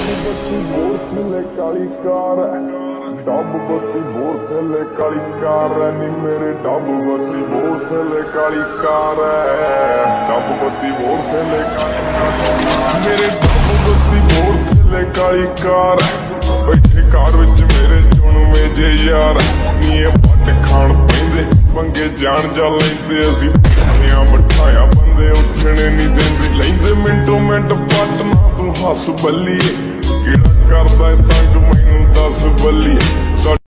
बत्ती बोर थले काली कार डब बत्ती बोर थले काली कार नी मेरे डब बत्ती बोर थले काली कार डब बत्ती बोर थले काली कार मेरे डब बत्ती बोर थले काली कार बैठे कार विच मेरे चुनवे जे यार नी पट खाण पैंदे पंगे जान जा लैंदे असीं मठाया बंदे उठने नहीं देंदे लैंदे मिंटो मिंट पट ना तू हस बल्ली किहड़ा करदा तंग मैनू दस बल्ली।